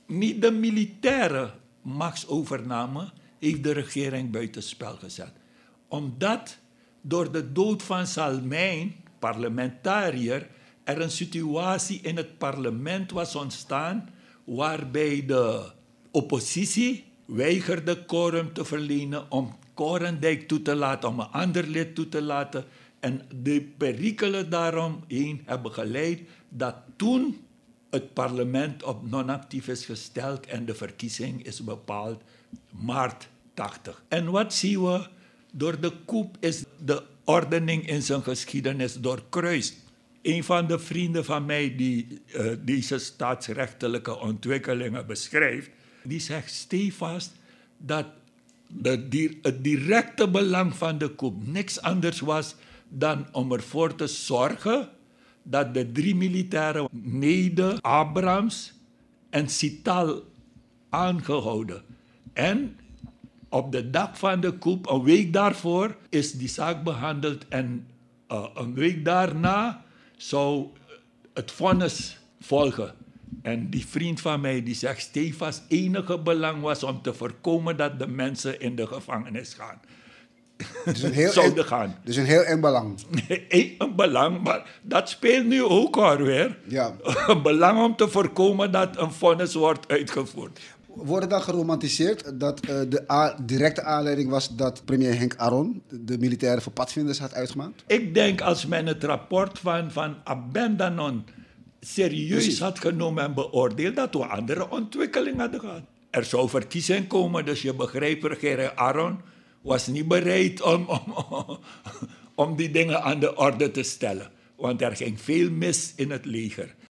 niet de militaire machtsovername heeft de regering buitenspel gezet. Omdat door de dood van Salmijn, parlementariër, er een situatie in het parlement was ontstaan waarbij de oppositie weigerde quorum te verlenen om Korendijk toe te laten, om een ander lid toe te laten. En de perikelen daaromheen hebben geleid dat toen het parlement op non-actief is gesteld en de verkiezing is bepaald maart 80. En wat zien we? Door de coup is de ordening in zijn geschiedenis doorkruist. Een van de vrienden van mij die deze staatsrechtelijke ontwikkelingen beschrijft, die zegt stevast dat het directe belang van de coup niks anders was dan om ervoor te zorgen dat de 3 militairen Nede, Abrams en Sital aangehouden. En op de dag van de coup, een week daarvoor, is die zaak behandeld en een week daarna zou het vonnis volgen. En die vriend van mij die zegt stevast, enige belang was om te voorkomen dat de mensen in de gevangenis gaan. Dus een heel zouden gaan. Dus een heel eng belang. Een belang, maar dat speelt nu ook alweer. Ja. Een belang om te voorkomen dat een vonnis wordt uitgevoerd. Wordt het dan geromantiseerd dat de directe aanleiding was dat premier Henk Aron de militairen voor padvinders had uitgemaakt? Ik denk als men het rapport van Abendanon serieus had genomen en beoordeeld, dat we andere ontwikkelingen hadden gehad. Er zou verkiezing komen, dus je begrijpt, regering Aron was niet bereid om die dingen aan de orde te stellen. Want er ging veel mis in het leger.